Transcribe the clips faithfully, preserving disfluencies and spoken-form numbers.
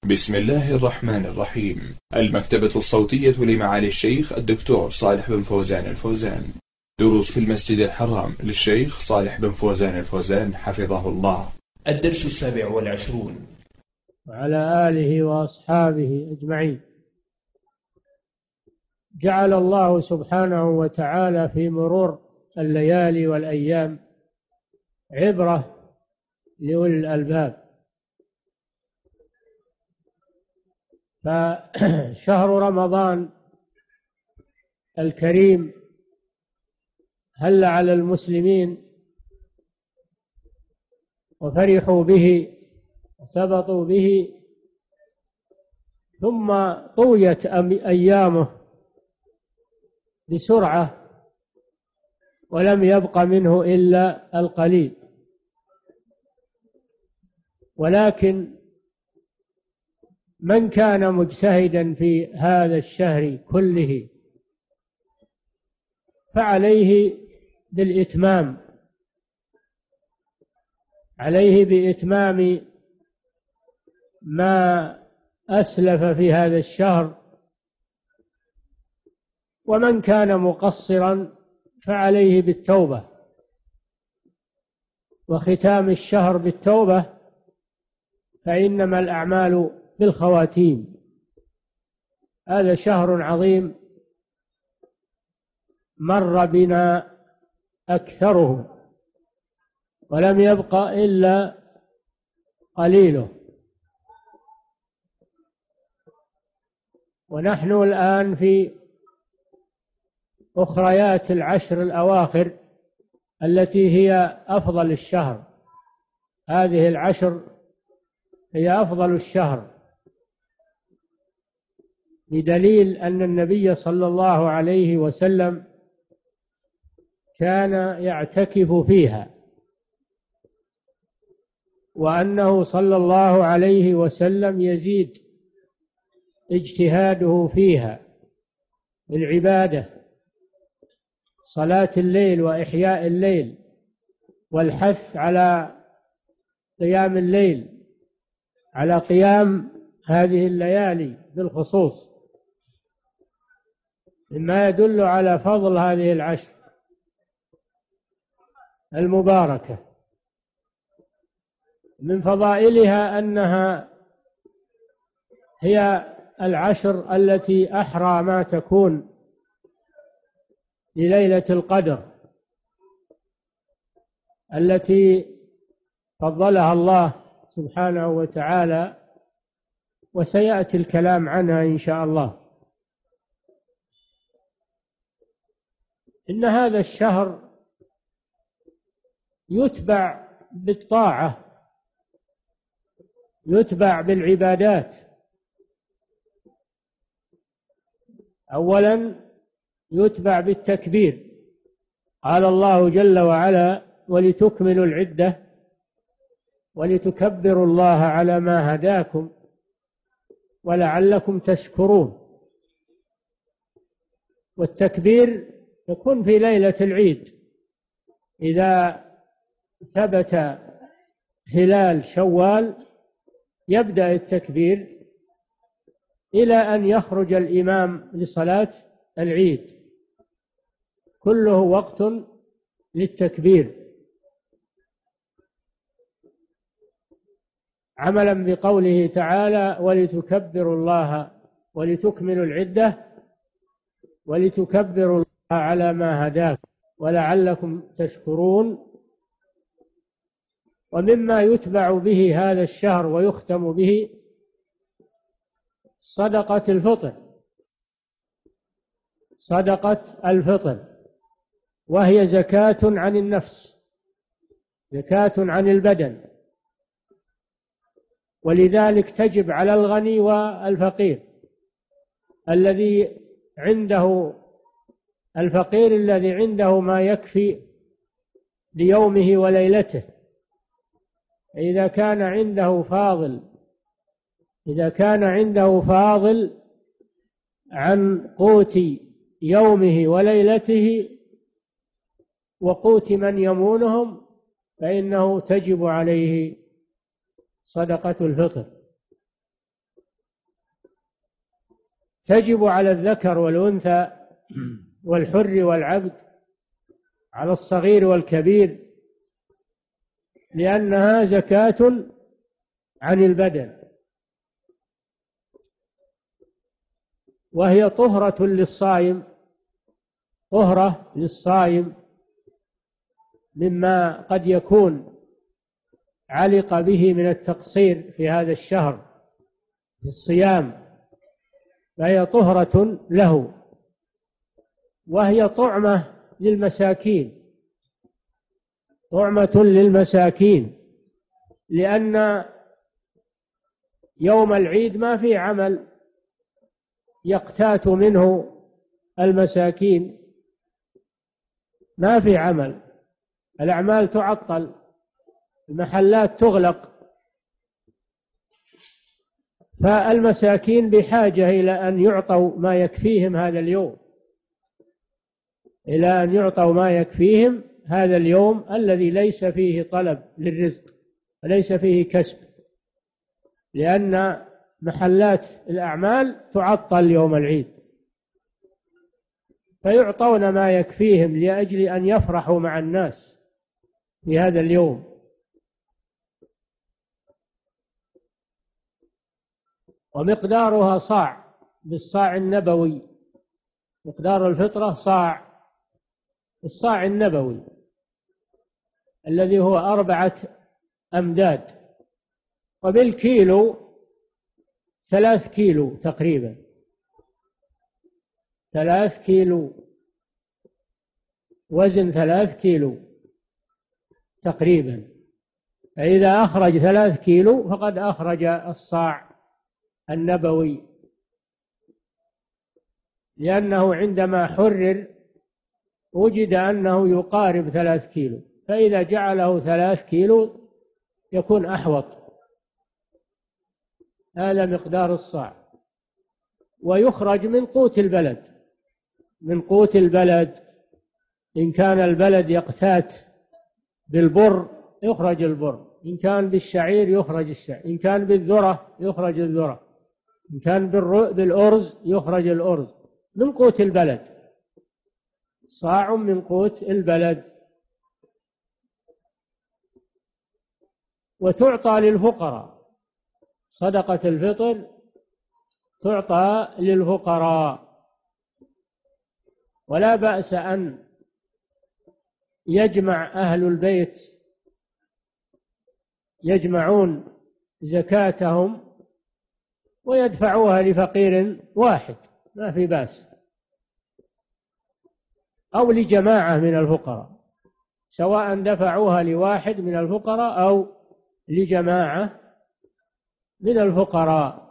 بسم الله الرحمن الرحيم. المكتبة الصوتية لمعالي الشيخ الدكتور صالح بن فوزان الفوزان. دروس في المسجد الحرام للشيخ صالح بن فوزان الفوزان حفظه الله. الدرس السابع والعشرون. وعلى آله وأصحابه أجمعين. جعل الله سبحانه وتعالى في مرور الليالي والأيام عبرة لأولي الألباب، فشهر رمضان الكريم هل على المسلمين وفرحوا به وارتبطوا به، ثم طويت أيامه بسرعة ولم يبق منه إلا القليل. ولكن من كان مجتهدا في هذا الشهر كله فعليه بالإتمام، عليه بإتمام ما أسلف في هذا الشهر، ومن كان مقصرا فعليه بالتوبة وختام الشهر بالتوبة، فإنما الأعمال بالخواتيم. هذا شهر عظيم مر بنا أكثره ولم يبق إلا قليله، ونحن الآن في أخريات العشر الأواخر التي هي أفضل الشهر. هذه العشر هي أفضل الشهر، بدليل أن النبي صلى الله عليه وسلم كان يعتكف فيها، وأنه صلى الله عليه وسلم يزيد اجتهاده فيها بالعبادة، صلاة الليل وإحياء الليل والحث على قيام الليل، على قيام هذه الليالي بالخصوص، مما يدل على فضل هذه العشر المباركة. من فضائلها أنها هي العشر التي أحرى ما تكون لليلة القدر التي فضلها الله سبحانه وتعالى، وسيأتي الكلام عنها إن شاء الله. إن هذا الشهر يتبع بالطاعة، يتبع بالعبادات. أولا يتبع بالتكبير، قال الله جل وعلا: ولتكملوا العدة ولتكبروا الله على ما هداكم ولعلكم تشكرون. والتكبير يكون في ليلة العيد، إذا ثبت هلال شوال يبدأ التكبير إلى أن يخرج الإمام لصلاة العيد، كله وقت للتكبير، عملا بقوله تعالى: ولتكبروا الله ولتكملوا العدة ولتكبروا الله على ما هداكم ولعلكم تشكرون. ومما يتبع به هذا الشهر ويختم به صدقة الفطر، صدقة الفطر، وهي زكاة عن النفس، زكاة عن البدن، ولذلك تجب على الغني والفقير. الذي عنده الفقير الذي عنده ما يكفي ليومه وليلته، إذا كان عنده فاضل إذا كان عنده فاضل عن قوت يومه وليلته وقوت من يمونهم، فإنه تجب عليه صدقة الفطر. تجب على الذكر والأنثى والحر والعبد، على الصغير والكبير، لأنها زكاة عن البدن، وهي طهرة للصائم، طهرة للصائم مما قد يكون علق به من التقصير في هذا الشهر في الصيام، فهي طهرة له، وهي طعمة للمساكين، طعمة للمساكين، لأن يوم العيد ما في عمل يقتات منه المساكين، ما في عمل، الأعمال تعطل، المحلات تغلق، فالمساكين بحاجة إلى أن يعطوا ما يكفيهم هذا اليوم، إلى أن يعطوا ما يكفيهم هذا اليوم الذي ليس فيه طلب للرزق وليس فيه كسب، لأن محلات الأعمال تعطل يوم العيد، فيعطون ما يكفيهم لأجل أن يفرحوا مع الناس في هذا اليوم. ومقدارها صاع بالصاع النبوي، مقدار الفطرة صاع، الصاع النبوي الذي هو أربعة أمداد، وبالكيلو ثلاث كيلو تقريبا، ثلاث كيلو، وزن ثلاث كيلو تقريبا، فإذا أخرج ثلاث كيلو فقد أخرج الصاع النبوي، لأنه عندما حرر وجد أنه يقارب ثلاث كيلو، فإذا جعله ثلاث كيلو يكون أحوط. هذا مقدار الصاع، ويخرج من قوت البلد، من قوت البلد، إن كان البلد يقتات بالبر يخرج البر، إن كان بالشعير يخرج الشعير، إن كان بالذرة يخرج الذرة، إن كان بالأرز يخرج الأرز، من قوت البلد، صاع من قوت البلد. وتعطى للفقراء، صدقة الفطر تعطى للفقراء، ولا بأس أن يجمع أهل البيت، يجمعون زكاتهم ويدفعوها لفقير واحد، ما في بأس، أو لجماعة من الفقراء، سواء دفعوها لواحد من الفقراء أو لجماعة من الفقراء،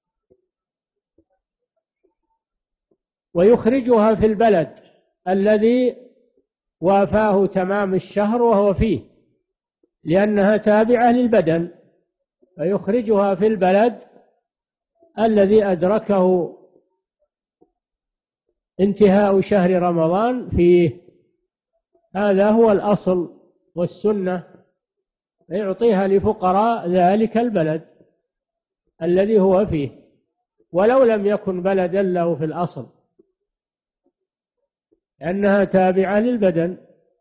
ويخرجها في البلد الذي وافاه تمام الشهر وهو فيه، لأنها تابعة للبدن، فيخرجها في البلد الذي أدركه انتهاء شهر رمضان فيه، هذا هو الأصل والسنة، يعطيها لفقراء ذلك البلد الذي هو فيه، ولو لم يكن بلدا له في الأصل، لأنها تابعة للبدن.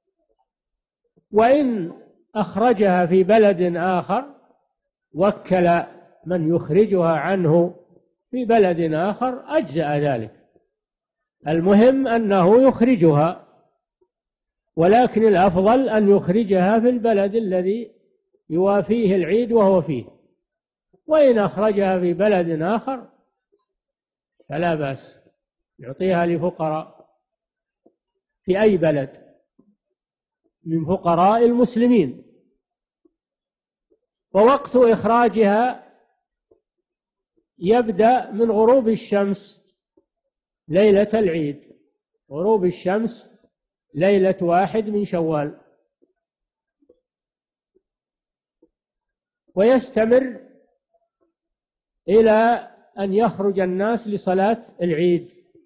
وإن أخرجها في بلد آخر وكل من يخرجها عنه في بلد آخر أجزأ ذلك، المهم أنه يخرجها، ولكن الأفضل أن يخرجها في البلد الذي يوافيه العيد وهو فيه، وإن أخرجها في بلد آخر فلا بأس، يعطيها لفقراء في أي بلد من فقراء المسلمين. ووقت إخراجها يبدأ من غروب الشمس ليلة العيد، غروب الشمس ليلة واحد من شوال، ويستمر إلى أن يخرج الناس لصلاة العيد،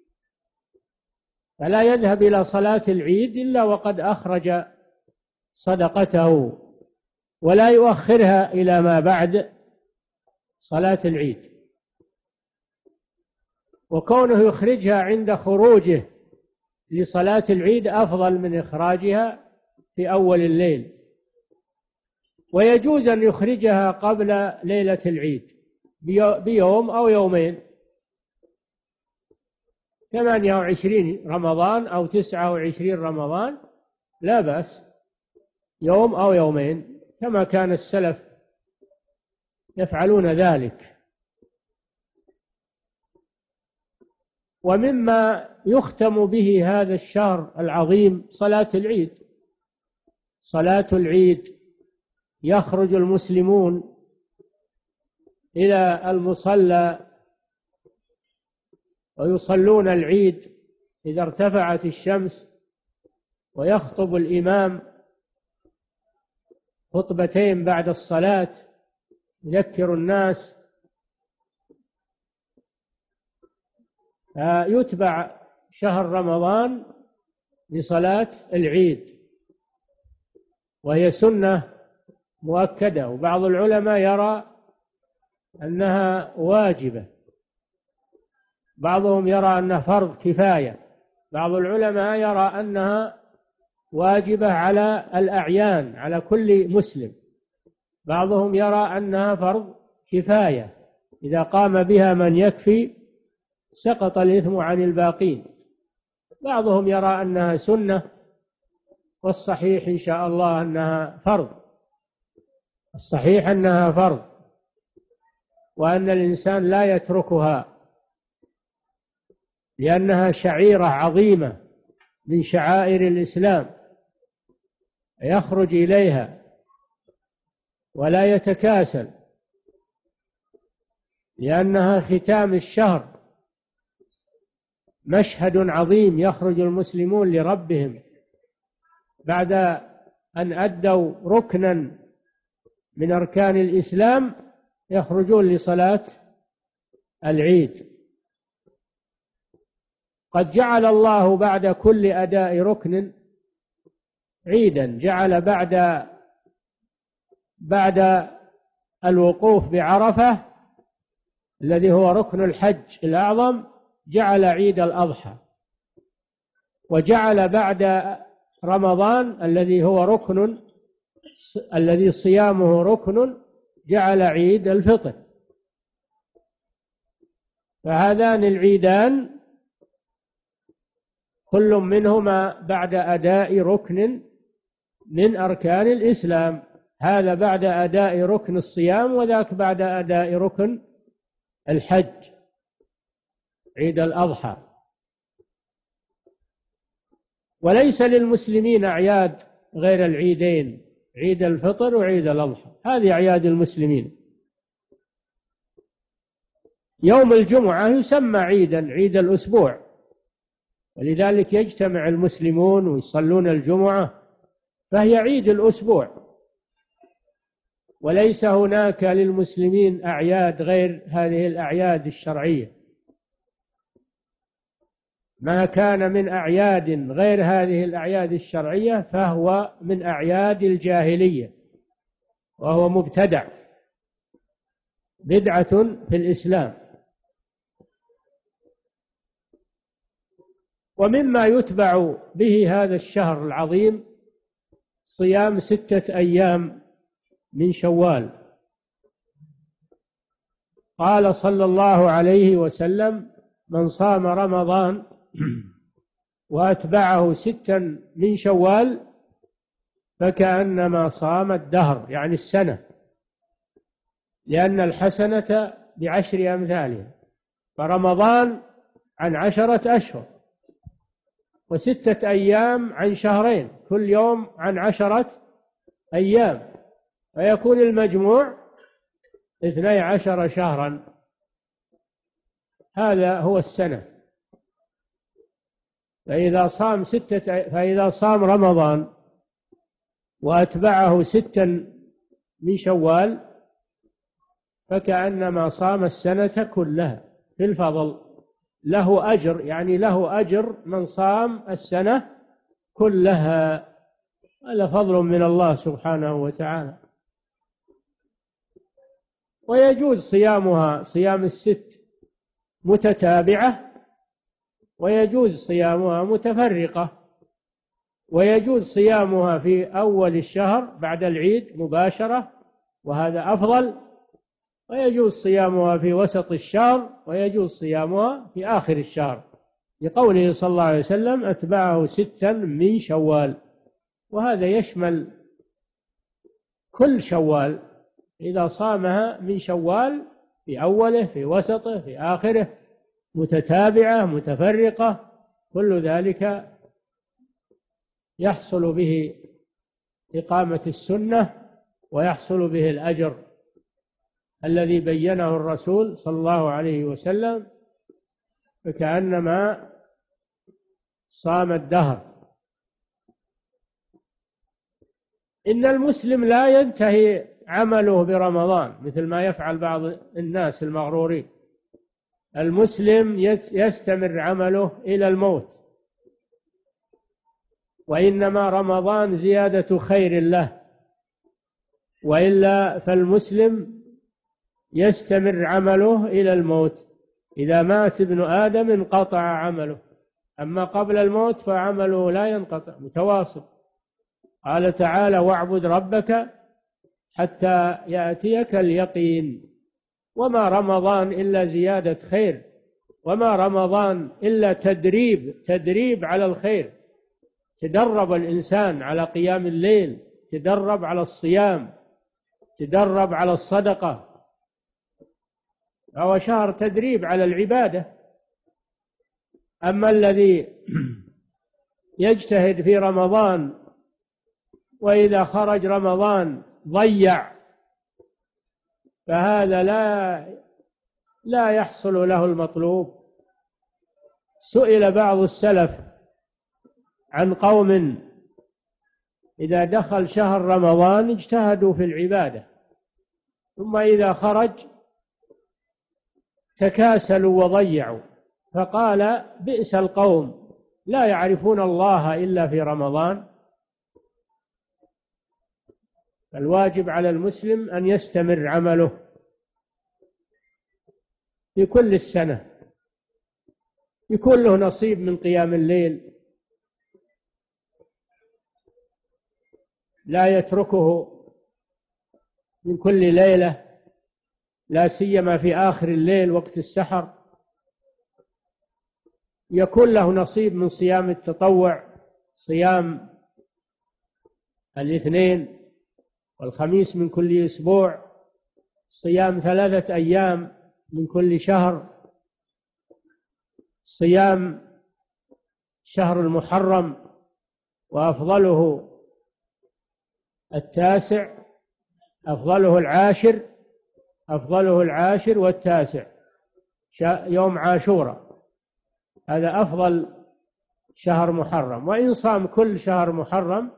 فلا يذهب إلى صلاة العيد إلا وقد أخرج صدقته، ولا يؤخرها إلى ما بعد صلاة العيد. وكونه يخرجها عند خروجه لصلاة العيد أفضل من إخراجها في أول الليل. ويجوز أن يخرجها قبل ليلة العيد بيوم أو يومين، ثمانية وعشرين رمضان أو تسعة وعشرين رمضان لا بأس، يوم أو يومين كما كان السلف يفعلون ذلك. ومما يختم به هذا الشهر العظيم صلاة العيد. صلاة العيد يخرج المسلمون إلى المصلى ويصلون العيد إذا ارتفعت الشمس، ويخطب الإمام خطبتين بعد الصلاة يذكر الناس، يتبع شهر رمضان لصلاة العيد، وهي سنة مؤكدة. وبعض العلماء يرى أنها واجبة، بعضهم يرى أنها فرض كفاية، بعض العلماء يرى أنها واجبة على الأعيان على كل مسلم، بعضهم يرى أنها فرض كفاية، إذا قام بها من يكفي سقط الإثم عن الباقين. بعضهم يرى أنها سنة، والصحيح إن شاء الله أنها فرض، الصحيح أنها فرض، وأن الإنسان لا يتركها، لأنها شعيرة عظيمة من شعائر الإسلام، يخرج إليها ولا يتكاسل، لأنها ختام الشهر، مشهد عظيم يخرج المسلمون لربهم بعد أن أدوا ركنا من أركان الإسلام، يخرجون لصلاة العيد. قد جعل الله بعد كل أداء ركن عيدا، جعل بعد بعد الوقوف بعرفة الذي هو ركن الحج الأعظم جعل عيد الأضحى، وجعل بعد رمضان الذي هو ركن الذي صيامه ركن جعل عيد الفطر. فهذان العيدان كل منهما بعد أداء ركن من أركان الإسلام، هذا بعد أداء ركن الصيام، وذاك بعد أداء ركن الحج عيد الأضحى. وليس للمسلمين أعياد غير العيدين، عيد الفطر وعيد الأضحى، هذه أعياد المسلمين. يوم الجمعة يسمى عيدا، عيد الأسبوع، ولذلك يجتمع المسلمون ويصلون الجمعة، فهي عيد الأسبوع. وليس هناك للمسلمين أعياد غير هذه الأعياد الشرعية، ما كان من أعياد غير هذه الأعياد الشرعية فهو من أعياد الجاهلية، وهو مبتدع، بدعة في الإسلام. ومما يتبع به هذا الشهر العظيم صيام ستة أيام من شوال. قال صلى الله عليه وسلم: من صام رمضان وأتبعه ستا من شوال فكأنما صام الدهر، يعني السنة، لأن الحسنة بعشر أمثالها، فرمضان عن عشرة أشهر، وستة أيام عن شهرين، كل يوم عن عشرة أيام، فيكون المجموع اثني عشر شهرا، هذا هو السنة. فإذا صام ستة فإذا صام رمضان وأتبعه ستا من شوال فكأنما صام السنة كلها في الفضل، له أجر، يعني له أجر من صام السنة كلها، هذا فضل من الله سبحانه وتعالى. ويجوز صيامها، صيام الست متتابعة، ويجوز صيامها متفرقة، ويجوز صيامها في أول الشهر بعد العيد مباشرة وهذا أفضل، ويجوز صيامها في وسط الشهر، ويجوز صيامها في آخر الشهر، لقوله صلى الله عليه وسلم: أتبعه ستا من شوال. وهذا يشمل كل شوال، إذا صامها من شوال في أوله في وسطه في آخره متتابعة متفرقة، كل ذلك يحصل به إقامة السنة، ويحصل به الأجر الذي بينه الرسول صلى الله عليه وسلم، فكأنما صام الدهر. إن المسلم لا ينتهي عمله برمضان مثل ما يفعل بعض الناس المغرورين. المسلم يستمر عمله إلى الموت، وإنما رمضان زيادة خير له، وإلا فالمسلم يستمر عمله إلى الموت. إذا مات ابن آدم انقطع عمله، أما قبل الموت فعمله لا ينقطع متواصل. قال تعالى: واعبد ربك حتى يأتيك اليقين. وما رمضان إلا زيادة خير، وما رمضان إلا تدريب تدريب على الخير. تدرب الإنسان على قيام الليل، تدرب على الصيام، تدرب على الصدقة، فهو شهر تدريب على العبادة. أما الذي يجتهد في رمضان وإذا خرج رمضان ضيع، فهذا لا لا يحصل له المطلوب. سئل بعض السلف عن قوم إذا دخل شهر رمضان اجتهدوا في العبادة، ثم إذا خرج تكاسلوا وضيعوا، فقال: بئس القوم لا يعرفون الله إلا في رمضان. الواجب على المسلم أن يستمر عمله في كل السنة، يكون له نصيب من قيام الليل، لا يتركه من كل ليلة، لا سيما في آخر الليل وقت السحر. يكون له نصيب من صيام التطوع، صيام الاثنين والخميس من كل أسبوع، صيام ثلاثة أيام من كل شهر، صيام شهر المحرم وأفضله التاسع، أفضله العاشر أفضله العاشر والتاسع، يوم عاشوراء، هذا أفضل شهر محرم. وإن صام كل شهر محرم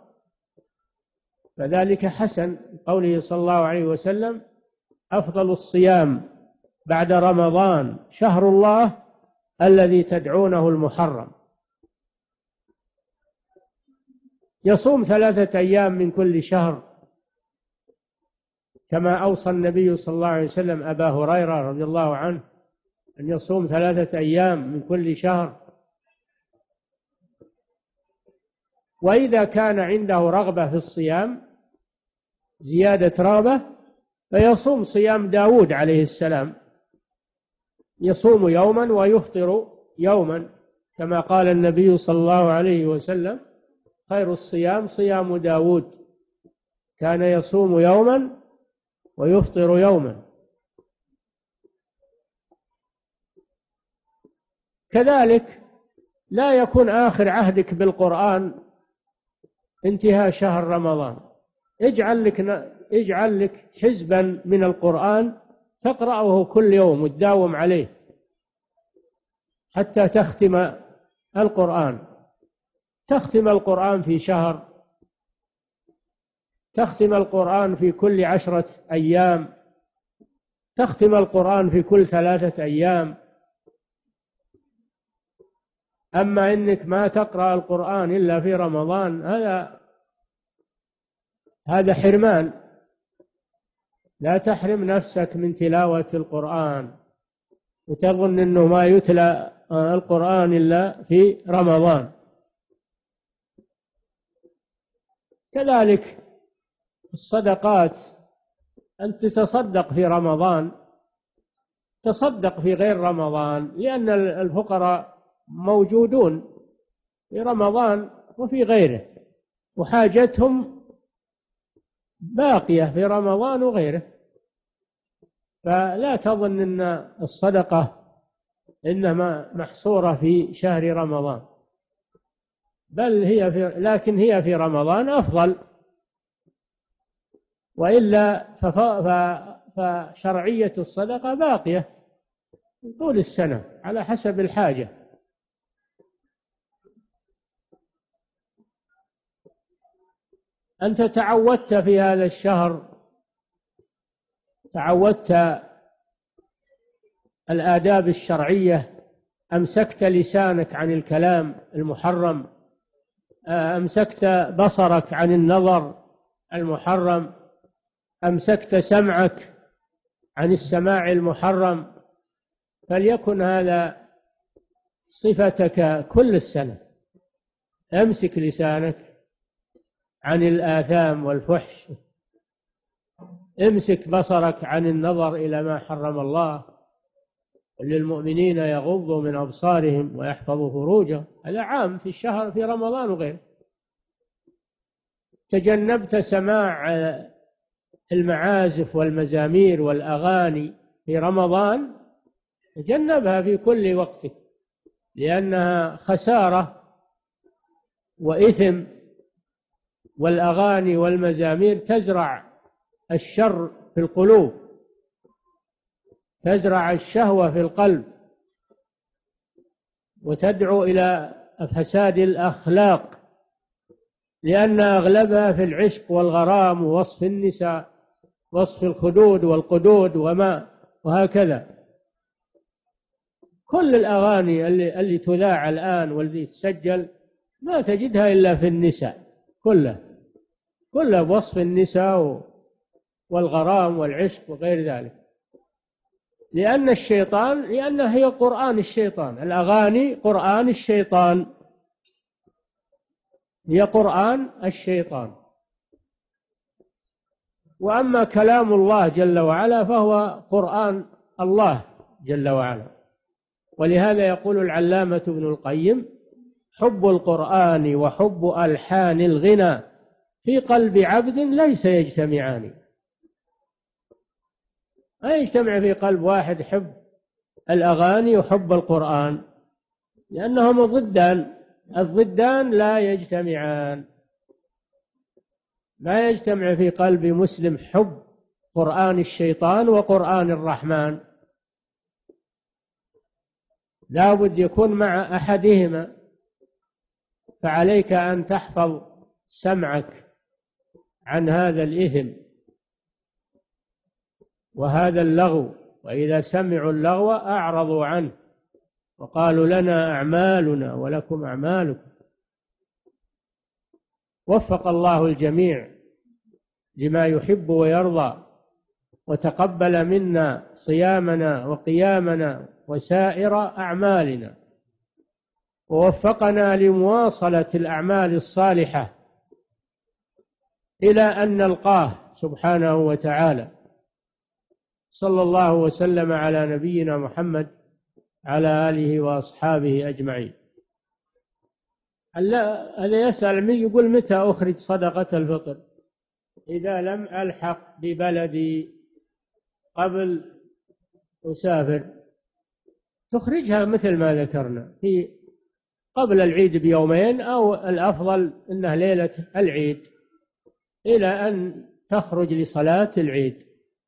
فذلك حسن، قوله صلى الله عليه وسلم: أفضل الصيام بعد رمضان شهر الله الذي تدعونه المحرم. يصوم ثلاثة أيام من كل شهر، كما أوصى النبي صلى الله عليه وسلم أبا هريرة رضي الله عنه أن يصوم ثلاثة أيام من كل شهر. وإذا كان عنده رغبة في الصيام زيادة رغبة فيصوم صيام داود عليه السلام، يصوم يوما ويفطر يوما، كما قال النبي صلى الله عليه وسلم: خير الصيام صيام داود كان يصوم يوما ويفطر يوما. كذلك لا يكون آخر عهدك بالقرآن انتهاء شهر رمضان، اجعل لك اجعل لك حزبا من القرآن تقرأه كل يوم وتداوم عليه حتى تختم القرآن. تختم القرآن في شهر، تختم القرآن في كل عشرة أيام، تختم القرآن في كل ثلاثة أيام. أما إنك ما تقرأ القرآن إلا في رمضان هذا هذا حرمان. لا تحرم نفسك من تلاوة القرآن، وتظن أنه ما يتلى القرآن إلا في رمضان. كذلك الصدقات، أن تتصدق في رمضان تصدق في غير رمضان، لأن الفقراء موجودون في رمضان وفي غيره، وحاجتهم باقية في رمضان وغيره. فلا تظن أن الصدقة إنما محصورة في شهر رمضان، بل هي في لكن هي في رمضان أفضل، وإلا فشرعية الصدقة باقية طول السنة على حسب الحاجة. أنت تعودت في هذا الشهر، تعودت الآداب الشرعية، أمسكت لسانك عن الكلام المحرم، أمسكت بصرك عن النظر المحرم، أمسكت سمعك عن السماع المحرم، فليكن هذا صفتك كل السنة. أمسك لسانك عن الآثام والفحش، امسك بصرك عن النظر إلى ما حرم الله، للمؤمنين يغضوا من أبصارهم ويحفظوا فروجهم. هذا عام في الشهر في رمضان وغيره. تجنبت سماع المعازف والمزامير والأغاني في رمضان، تجنبها في كل وقت، لأنها خسارة وإثم، والأغاني والمزامير تزرع الشر في القلوب، تزرع الشهوة في القلب، وتدعو إلى فساد الأخلاق، لأن أغلبها في العشق والغرام ووصف النساء، وصف الخدود والقدود وما وهكذا. كل الأغاني اللي, اللي تذاع الآن واللي تسجل ما تجدها إلا في النساء، كلها كلها بوصف النساء والغرام والعشق وغير ذلك، لأن الشيطان لأنها هي قرآن الشيطان. الأغاني قرآن الشيطان، هي قرآن الشيطان. وأما كلام الله جل وعلا فهو قرآن الله جل وعلا. ولهذا يقول العلامة ابن القيم: حب القرآن وحب ألحان الغنى في قلب عبد ليس يجتمعان. ما يجتمع في قلب واحد حب الأغاني وحب القرآن، لأنهما ضدان، الضدان لا يجتمعان. لا يجتمع في قلب مسلم حب قرآن الشيطان وقرآن الرحمن، لا بد يكون مع أحدهما. فعليك أن تحفظ سمعك عن هذا الإثم وهذا اللغو، وإذا سمعوا اللغو أعرضوا عنه وقالوا لنا أعمالنا ولكم أعمالكم. وفق الله الجميع لما يحب ويرضى، وتقبل منا صيامنا وقيامنا وسائر أعمالنا، ووفقنا لمواصلة الأعمال الصالحة إلى أن نلقاه سبحانه وتعالى. صلى الله وسلم على نبينا محمد على آله وأصحابه أجمعين. هذا يسأل من يقول: متى أخرج صدقة الفطر إذا لم ألحق ببلدي قبل أسافر؟ تخرجها مثل ما ذكرنا في قبل العيد بيومين، أو الأفضل أنها ليلة العيد إلى أن تخرج لصلاة العيد،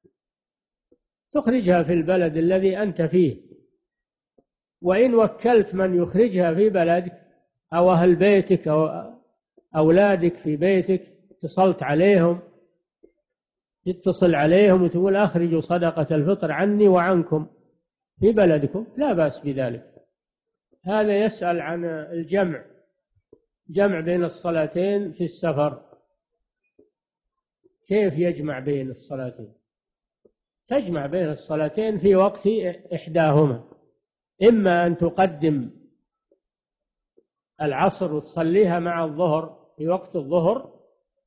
تخرجها في البلد الذي أنت فيه. وإن وكلت من يخرجها في بلدك أو أهل بيتك أو أولادك في بيتك، اتصلت عليهم، تتصل عليهم وتقول: أخرجوا صدقة الفطر عني وعنكم في بلدكم، لا بأس بذلك. هذا يسأل عن الجمع، جمع بين الصلاتين في السفر، كيف يجمع بين الصلاتين؟ تجمع بين الصلاتين في وقت إحداهما، إما أن تقدم العصر وتصليها مع الظهر في وقت الظهر،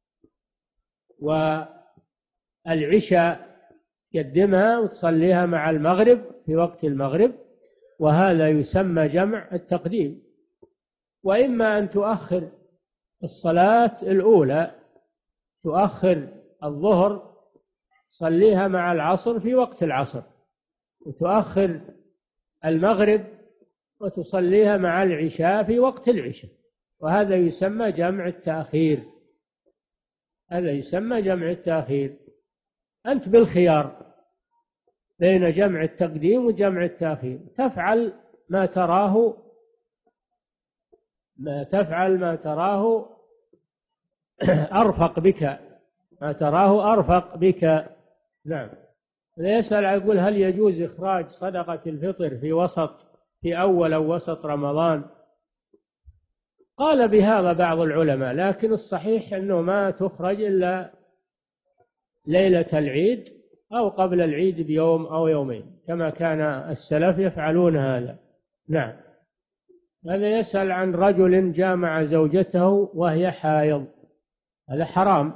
والعشاء تقدمها وتصليها مع المغرب في وقت المغرب، وهذا يسمى جمع التقديم. وإما أن تؤخر الصلاة الأولى، تؤخر الظهر تصليها مع العصر في وقت العصر، وتؤخر المغرب وتصليها مع العشاء في وقت العشاء، وهذا يسمى جمع التأخير. هذا يسمى جمع التأخير. أنت بالخيار بين جمع التقديم وجمع التأخير، تفعل ما تراه ما تفعل ما تراه أرفق بك، ما تراه أرفق بك. نعم. يسأل يقول هل يجوز إخراج صدقة الفطر في وسط في أول أو وسط رمضان؟ قال بهذا بعض العلماء، لكن الصحيح أنه ما تخرج إلا ليلة العيد أو قبل العيد بيوم أو يومين، كما كان السلف يفعلون هذا. نعم. هذا يسأل عن رجل جامع زوجته وهي حائض، هذا حرام.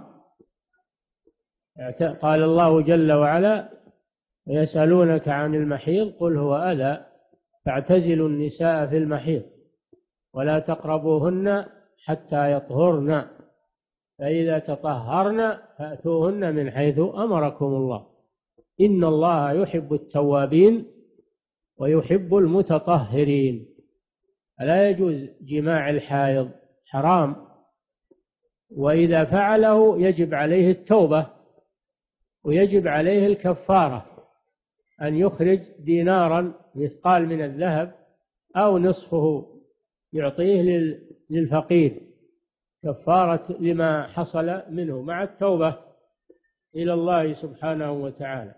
قال الله جل وعلا: يسألونك عن المحيض قل هو أذى فاعتزلوا النساء في المحيض ولا تقربوهن حتى يطهرن فإذا تطهرن فأتوهن من حيث أمركم الله إن الله يحب التوابين ويحب المتطهرين. لا يجوز جماع الحائض، حرام، وإذا فعله يجب عليه التوبة ويجب عليه الكفارة، أن يخرج دينارا مثقال من الذهب أو نصفه يعطيه للفقير كفارة لما حصل منه مع التوبة إلى الله سبحانه وتعالى.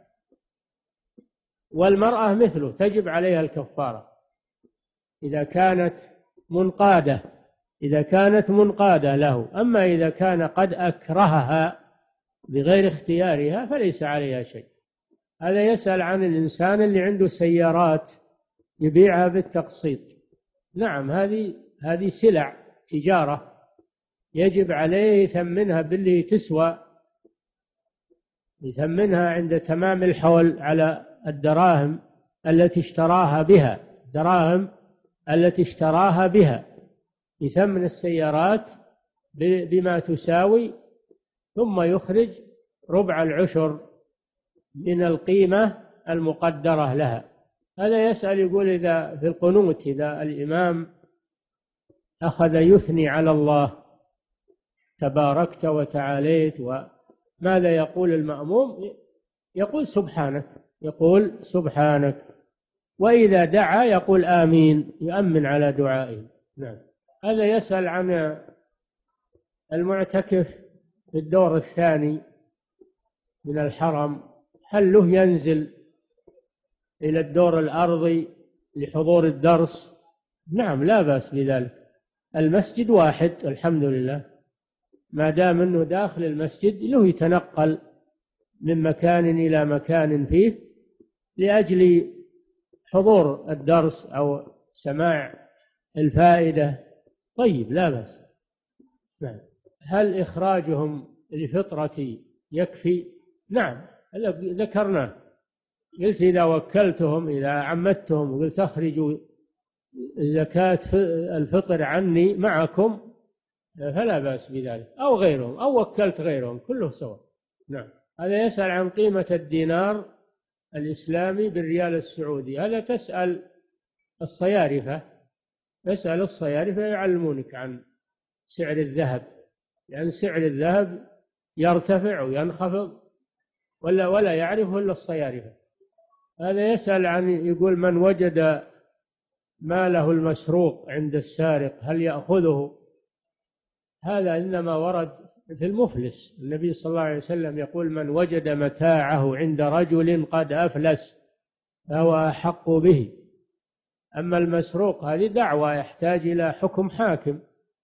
والمرأة مثله تجب عليها الكفارة إذا كانت منقادة إذا كانت منقادة له. أما إذا كان قد أكرهها بغير اختيارها فليس عليها شيء. هذا يسأل عن الإنسان اللي عنده سيارات يبيعها بالتقسيط. نعم، هذه هذه سلع تجارة يجب عليه يثمنها باللي تسوى، يثمنها عند تمام الحول على الدراهم التي اشتراها بها الدراهم التي اشتراها بها يثمن السيارات بما تساوي، ثم يخرج ربع العشر من القيمة المقدرة لها. هذا يسأل يقول إذا في القنوت إذا الإمام أخذ يثني على الله تباركت وتعاليت، وماذا يقول المأموم؟ يقول سبحانك يقول سبحانك وإذا دعا يقول آمين، يؤمن على دعائه. نعم. هذا يسأل عن المعتكف في الدور الثاني من الحرم، هل له ينزل إلى الدور الأرضي لحضور الدرس؟ نعم، لا بأس بذلك. المسجد واحد الحمد لله، ما دام أنه داخل المسجد له يتنقل من مكان إلى مكان فيه لأجل حضور الدرس أو سماع الفائدة، طيب لا بأس. نعم. هل إخراجهم لفطرتي يكفي؟ نعم، ذكرناه، قلت إذا وكلتهم إذا عمدتهم وقلت أخرجوا زكاة الفطر عني معكم فلا بأس بذلك، أو غيرهم أو وكلت غيرهم كله سواء. نعم. هذا يسأل عن قيمة الدينار الإسلامي بالريال السعودي. هذا تسأل الصيارفة تسأل الصيارفة يعلمونك عن سعر الذهب، لأن سعر الذهب يرتفع وينخفض ولا ولا يعرفه إلا الصيارفة. هذا يسأل عن يقول من وجد ماله المسروق عند السارق هل يأخذه؟ هذا إنما ورد في المفلس. النبي صلى الله عليه وسلم يقول من وجد متاعه عند رجل قد أفلس فهو أحق به. أما المسروق هذه دعوة يحتاج إلى حكم حاكم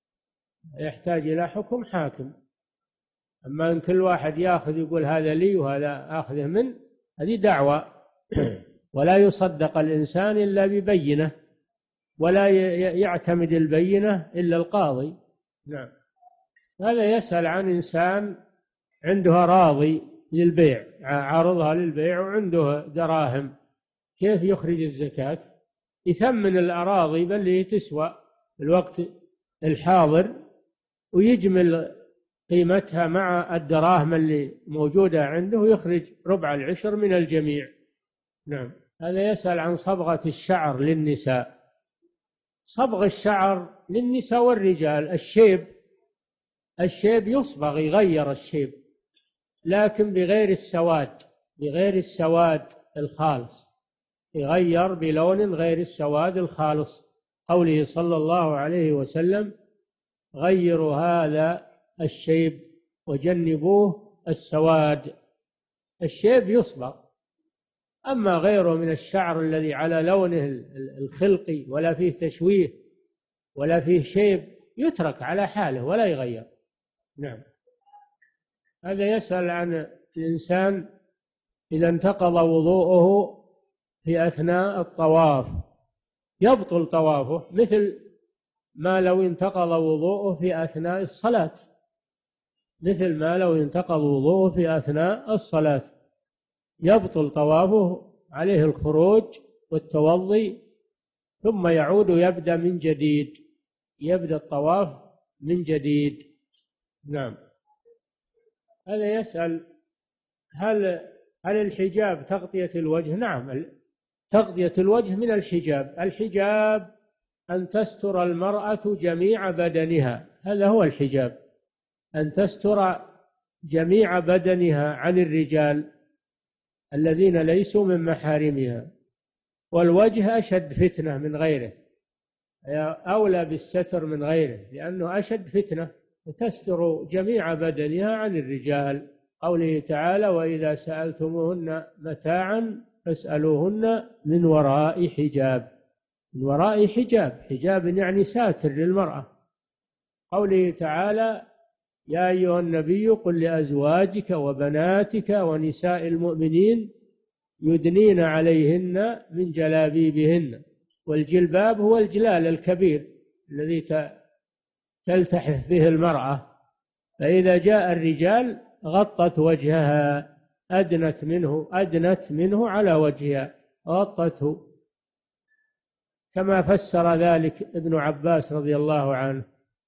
يحتاج إلى حكم حاكم أما أن كل واحد يأخذ يقول هذا لي وهذا آخذه من، هذه دعوة ولا يصدق الإنسان إلا ببينة، ولا يعتمد البينة إلا القاضي. نعم. هذا يسأل عن إنسان عنده أراضي للبيع، عارضها للبيع وعنده دراهم، كيف يخرج الزكاة؟ يثمن الأراضي باللي تسوى في الوقت الحاضر ويجمل قيمتها مع الدراهم اللي موجودة عنده ويخرج ربع العشر من الجميع. نعم. هذا يسأل عن صبغة الشعر للنساء. صبغ الشعر للنساء والرجال، الشيب الشيب يصبغ، يغير الشيب، لكن بغير السواد، بغير السواد الخالص، يغير بلون غير السواد الخالص. قوله صلى الله عليه وسلم: غيروا هذا الشيب وجنبوه السواد. الشيب يصبغ، أما غيره من الشعر الذي على لونه الخلقي ولا فيه تشويه ولا فيه شيب يترك على حاله ولا يغير. نعم. هذا يسأل عن الإنسان إذا انتقض وضوءه في أثناء الطواف يبطل طوافه، مثل ما لو انتقض وضوءه في أثناء الصلاة، مثل ما لو انتقض وضوءه في أثناء الصلاة يبطل طوافه، عليه الخروج والتوضي ثم يعود يبدأ من جديد، يبدأ الطواف من جديد. نعم. هذا يسأل: هل هل الحجاب تغطية الوجه؟ نعم، تغطية الوجه من الحجاب. الحجاب أن تستر المرأة جميع بدنها، هذا هو الحجاب، أن تستر جميع بدنها عن الرجال الذين ليسوا من محارمها. والوجه أشد فتنة من غيره، أولى بالستر من غيره لأنه أشد فتنة، وتستر جميع بدنها عن الرجال. قوله تعالى: وإذا سألتموهن متاعا فاسألوهن من وراء حجاب. من وراء حجاب، حجاب يعني ساتر للمرأة. قوله تعالى: يا أيها النبي قل لأزواجك وبناتك ونساء المؤمنين يدنين عليهن من جلابيبهن. والجلباب هو الجلال الكبير الذي تلتحف به المرأة، فإذا جاء الرجال غطت وجهها، أدنت منه أدنت منه على وجهها، غطته، كما فسر ذلك ابن عباس رضي الله عنه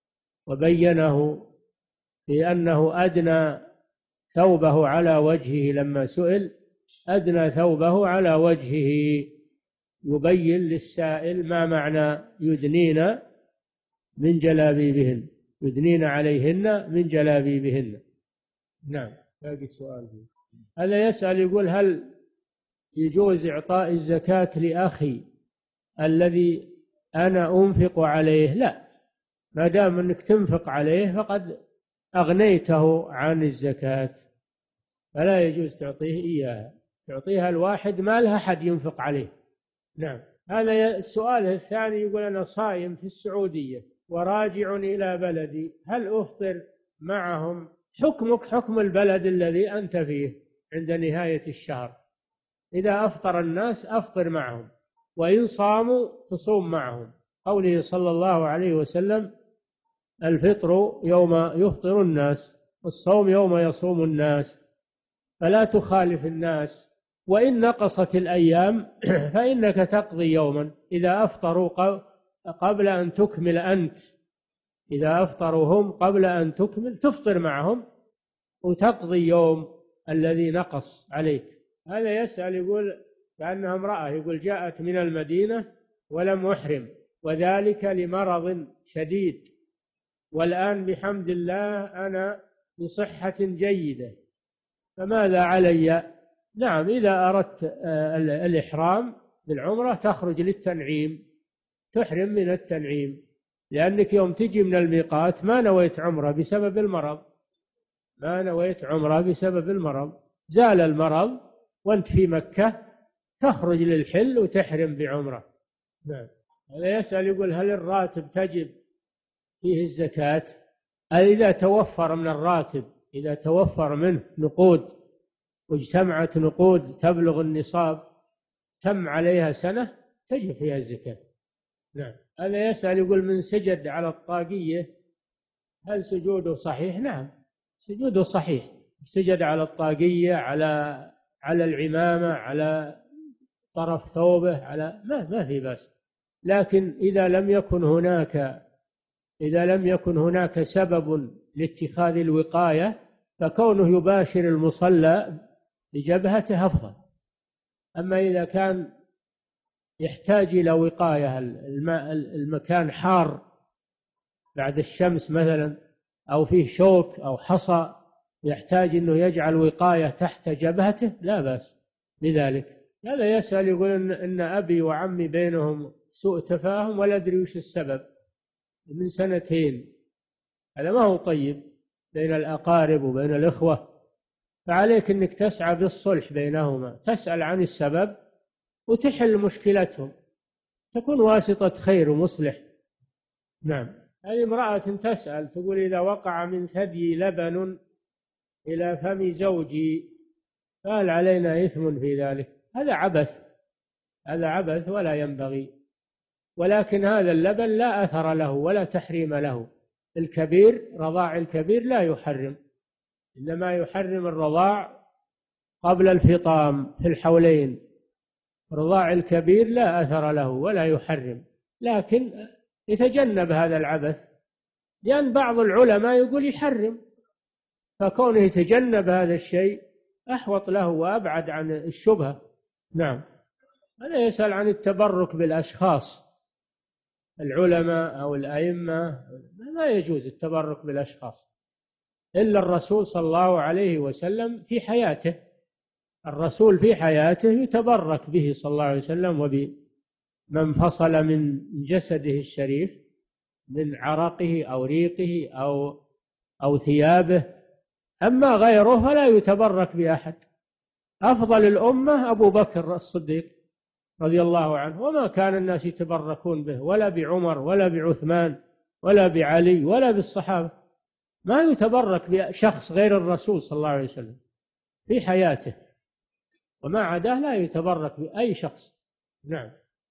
وبينه بأنه أدنى ثوبه على وجهه لما سئل، أدنى ثوبه على وجهه، يبين للسائل ما معنى يدنين من جلابيبهن، يدنين عليهن من جلابيبهن. نعم. باقي سؤال. هذا يسأل يقول: هل يجوز إعطاء الزكاة لأخي الذي أنا أنفق عليه؟ لا، ما دام أنك تنفق عليه فقد أغنيته عن الزكاة، فلا يجوز تعطيه إياها، تعطيها الواحد ما لها أحد ينفق عليه. نعم. هذا السؤال الثاني يقول: أنا صائم في السعودية وراجع إلى بلدي، هل أفطر معهم؟ حكمك حكم البلد الذي أنت فيه عند نهاية الشهر، إذا أفطر الناس أفطر معهم، وإن صاموا تصوم معهم. قوله صلى الله عليه وسلم: الفطر يوم يفطر الناس والصوم يوم يصوم الناس، فلا تخالف الناس، وإن نقصت الأيام فإنك تقضي يوما إذا أفطروا قبل أن تكمل أنت، إذا أفطروا هم قبل أن تكمل تفطر معهم وتقضي يوم الذي نقص عليك. هذا يسأل يقول كأنها امرأة، يقول: جاءت من المدينة ولم أحرم وذلك لمرض شديد، والآن بحمد الله أنا بصحة جيدة، فماذا علي؟ نعم، إذا أردت الإحرام بالعمرة تخرج للتنعيم، تحرم من التنعيم، لأنك يوم تجي من الميقات ما نويت عمرة بسبب المرض، ما نويت عمرة بسبب المرض، زال المرض وأنت في مكة تخرج للحل وتحرم بعمرة. نعم. هذا يسأل يقول: هل الراتب تجب فيه الزكاة؟ إذا توفر من الراتب، إذا توفر منه نقود واجتمعت نقود تبلغ النصاب تم عليها سنة تجب فيها الزكاة. نعم. هذا يسأل يقول من سجد على الطاقية هل سجوده صحيح؟ نعم سجوده صحيح، سجد على الطاقية، على على العمامة، على طرف ثوبه، على ما ما في بأس. لكن إذا لم يكن هناك إذا لم يكن هناك سبب لاتخاذ الوقاية فكونه يباشر المصلى بجبهته أفضل. أما إذا كان يحتاج إلى وقاية، المكان حار بعد الشمس مثلا، أو فيه شوك أو حصى يحتاج أنه يجعل وقاية تحت جبهته لا بأس بذلك. هذا يسأل يقول إن, إن أبي وعمي بينهم سوء تفاهم ولا أدري وش السبب من سنتين، هذا ما هو طيب بين الأقارب وبين الإخوة، فعليك أنك تسعى بالصلح بينهما، تسأل عن السبب وتحل مشكلتهم، تكون واسطة خير ومصلح. نعم. هذه امرأة تسأل تقول إذا وقع من ثدي لبن إلى فم زوجي فهل علينا إثم في ذلك؟ هذا عبث، هذا عبث ولا ينبغي. ولكن هذا اللبن لا أثر له ولا تحريم له. الكبير رضاع الكبير لا يحرم، إنما يحرم الرضاع قبل الفطام في الحولين. رضاع الكبير لا أثر له ولا يحرم، لكن يتجنب هذا العبث، لأن بعض العلماء يقول يحرم، فكونه يتجنب هذا الشيء أحوط له وأبعد عن الشبهة. نعم. هذا يسأل عن التبرك بالأشخاص، العلماء أو الأئمة، لا يجوز التبرك بالأشخاص إلا الرسول صلى الله عليه وسلم في حياته. الرسول في حياته يتبرك به صلى الله عليه وسلم وبمن فصل من جسده الشريف من عرقه أو ريقه أو أو ثيابه. أما غيره فلا يتبرك بأحد. أفضل الأمة أبو بكر الصديق رضي الله عنه، وما كان الناس يتبركون به، ولا بعمر ولا بعثمان ولا بعلي ولا بالصحابة. ما يتبرك بشخص غير الرسول صلى الله عليه وسلم في حياته، وما عداه لا يتبرك بأي شخص. نعم.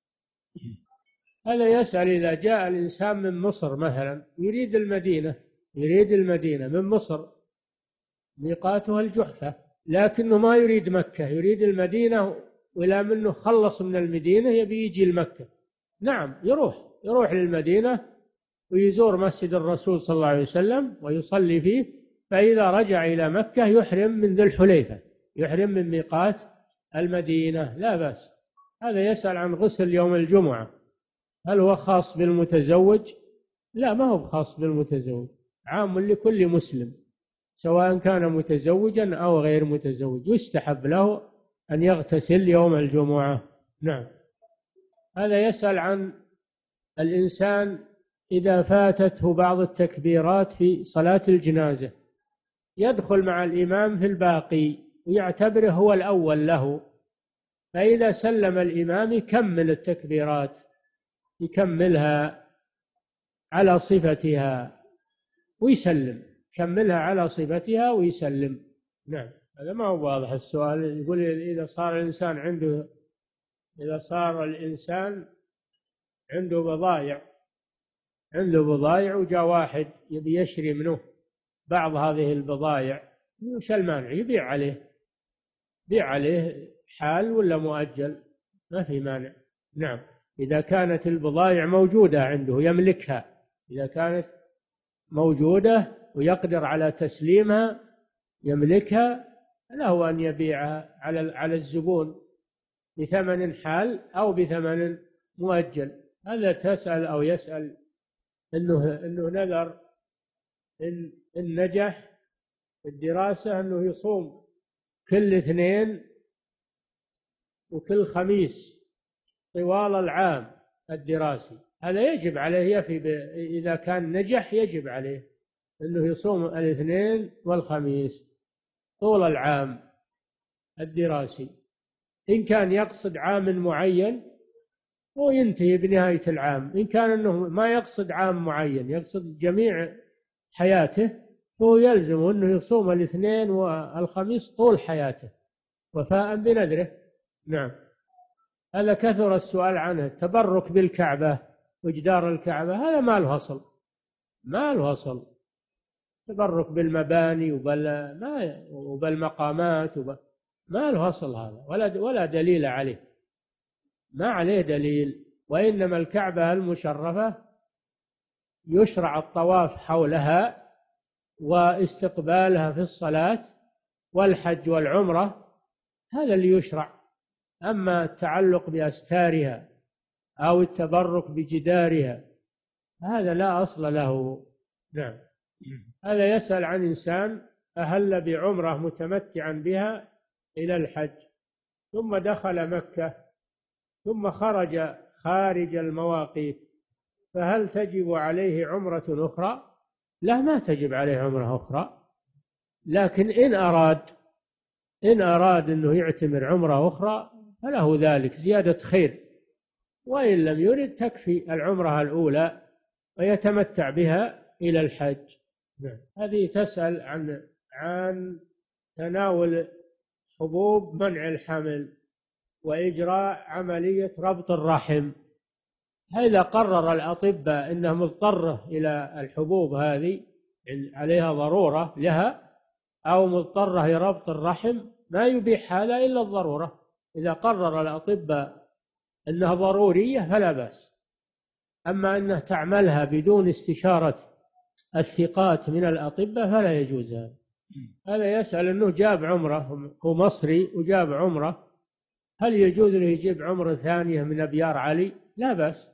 هذا يسأل إذا جاء الإنسان من مصر مثلا يريد المدينة يريد المدينة من مصر ميقاتها الجحفة، لكنه ما يريد مكة، يريد المدينة، وإلى منه خلص من المدينة يبي يجي المكة. نعم يروح يروح للمدينة ويزور مسجد الرسول صلى الله عليه وسلم ويصلي فيه، فإذا رجع إلى مكة يحرم من ذي الحليفة، يحرم من ميقات المدينة لا بأس. هذا يسأل عن غسل يوم الجمعة هل هو خاص بالمتزوج؟ لا، ما هو خاص بالمتزوج، عام لكل مسلم سواء كان متزوجا أو غير متزوج، يستحب له أن يغتسل يوم الجمعة. نعم. هذا يسأل عن الإنسان إذا فاتته بعض التكبيرات في صلاة الجنازة يدخل مع الإمام في الباقي ويعتبره هو الأول له، فإذا سلم الإمام يكمل التكبيرات، يكملها على صفتها ويسلم، كملها على صفتها ويسلم. نعم. هذا ما هو واضح السؤال. يقول إذا صار الإنسان عنده إذا صار الإنسان عنده بضائع عنده بضائع وجاء واحد يبي يشري منه بعض هذه البضائع، وش المانع؟ يبيع عليه، بيع عليه حال ولا مؤجل، ما في مانع. نعم. إذا كانت البضائع موجودة عنده يملكها، إذا كانت موجودة ويقدر على تسليمها يملكها، له أن يبيعها على على الزبون بثمن حال أو بثمن مؤجل. هذا تسأل أو يسأل إنه إنه نذر إن إن نجح في الدراسة أنه يصوم كل اثنين وكل خميس طوال العام الدراسي. هذا يجب عليه يفي إذا كان نجح يجب عليه أنه يصوم الاثنين والخميس طول العام الدراسي. إن كان يقصد عام معين هو ينتهي بنهاية العام، إن كان أنه ما يقصد عام معين يقصد جميع حياته فهو يلزم أنه يصوم الاثنين والخميس طول حياته وفاء بنذره. نعم. هذا كثر السؤال عنه. التبرك بالكعبة وجدار الكعبة هذا ما له أصل، ما له أصل. تبرك بالمباني وبال ما وبالمقامات وب... ما له أصل هذا، ولا ولا دليل عليه، ما عليه دليل. وإنما الكعبة المشرفة يشرع الطواف حولها واستقبالها في الصلاة والحج والعمرة، هذا اللي يشرع. أما التعلق بأستارها أو التبرك بجدارها هذا لا أصل له. نعم. هذا يسأل عن إنسان أهل بعمرة متمتعا بها إلى الحج، ثم دخل مكة ثم خرج خارج المواقيت، فهل تجب عليه عمرة أخرى؟ لا، ما تجب عليه عمرة أخرى، لكن إن أراد إن أراد أنه يعتمر عمرة أخرى فله ذلك زيادة خير، وإن لم يرد تكفي العمرة الأولى ويتمتع بها إلى الحج. هذه تسأل عن عن تناول حبوب منع الحمل وإجراء عملية ربط الرحم. إذا قرر الأطباء أنها مضطرة إلى الحبوب هذه، عليها ضرورة لها، أو مضطرة لربط الرحم، ما يبيح هذا إلا الضرورة. إذا قرر الأطباء أنها ضرورية فلا بأس. أما أنها تعملها بدون استشارة الثقات من الأطباء فلا يجوز هذا. هذا يسأل أنه جاب عمرة، هو مصري وجاب عمرة، هل يجوز له يجيب عمرة ثانية من أبيار علي؟ لا بأس،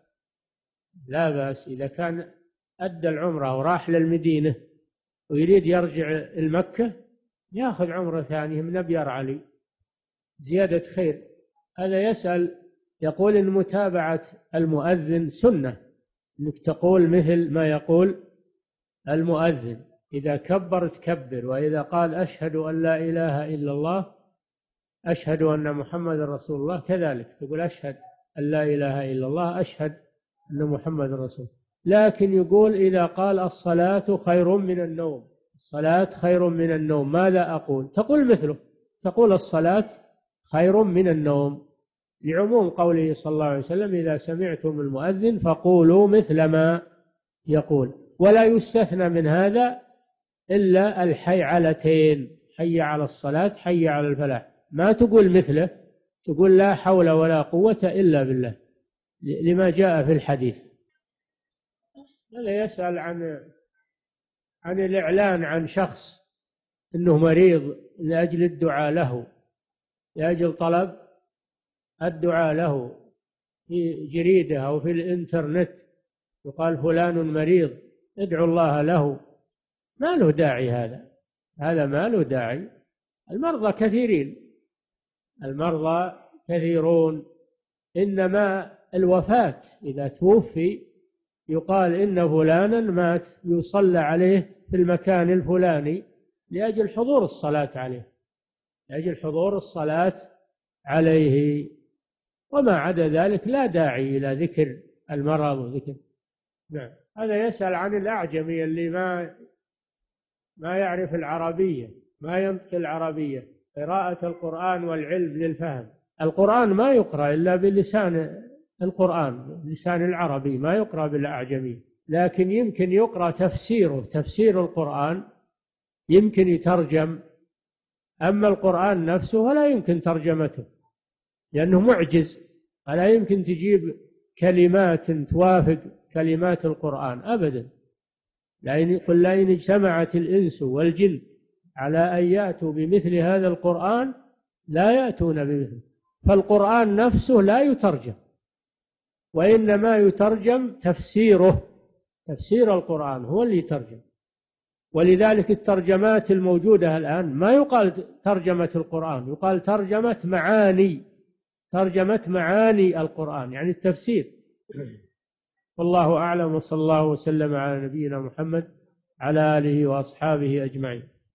لا بأس. إذا كان أدى العمرة وراح للمدينة ويريد يرجع المكة يأخذ عمرة ثانية من أبيار علي، زيادة خير. هذا يسأل يقول إن متابعة المؤذن سنة، إنك تقول مثل ما يقول المؤذن، إذا كبر تكبر، وإذا قال أشهد أن لا إله إلا الله أشهد أن محمد رسول الله كذلك تقول أشهد أن لا إله إلا الله أشهد أن محمد رسول. لكن يقول إذا قال الصلاة خير من النوم، الصلاة خير من النوم، ماذا أقول؟ تقول مثله، تقول الصلاة خير من النوم، لعموم قوله صلى الله عليه وسلم إذا سمعتم المؤذن فقولوا مثل ما يقول. ولا يستثنى من هذا إلا الحيعلتين، حي على الصلاة حي على الفلاح، ما تقول مثله، تقول لا حول ولا قوة إلا بالله لما جاء في الحديث. هذا يسأل عن عن الإعلان عن شخص أنه مريض لأجل الدعاء له، لأجل طلب الدعاء له في جريدة أو في الإنترنت، يقال فلان مريض ادعوا الله له. ما له داعي هذا، هذا ما له داعي. المرضى كثيرين، المرضى كثيرون، إنما الوفاة إذا توفي يقال إن فلانا مات يصلى عليه في المكان الفلاني لأجل حضور الصلاة عليه، لأجل حضور الصلاة عليه. وما عدا ذلك لا داعي إلى ذكر المرض وذكر. نعم. هذا يسأل عن الأعجمي اللي ما ما يعرف العربية، ما ينطق العربية، قراءة القرآن والعلم للفهم. القرآن ما يقرأ إلا بلسان القرآن، لسان العربي، ما يقرأ بالأعجمي، لكن يمكن يقرأ تفسيره، تفسير القرآن يمكن يترجم، أما القرآن نفسه فلا يمكن ترجمته لأنه معجز، فلا يمكن تجيب كلمات توافق كلمات القرآن أبدا. لأن قل لئن اجتمعت الإنس والجن على أن يأتوا بمثل هذا القرآن لا يأتون بمثله. فالقرآن نفسه لا يترجم، وإنما يترجم تفسيره، تفسير القرآن هو اللي يترجم. ولذلك الترجمات الموجودة الآن ما يقال ترجمة القرآن، يقال ترجمة معاني، ترجمة معاني القرآن، يعني التفسير. والله أعلم، وصلى الله وسلم على نبينا محمد على آله وأصحابه أجمعين.